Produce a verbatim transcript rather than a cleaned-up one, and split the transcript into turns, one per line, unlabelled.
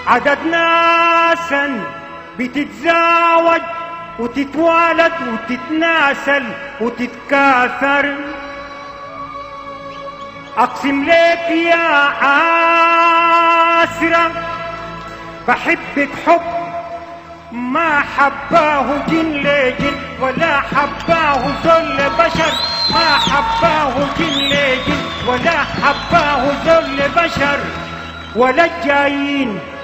عدد ناسا بتتزاوج وتتوالد وتتناسل وتتكاثر. أقسم لك يا عاسرة بحبك حب ما حباه جن لجن ولا حباه ذل بشر، ما حباه جن لجن ولا حباه ذل بشر، ولا الجايين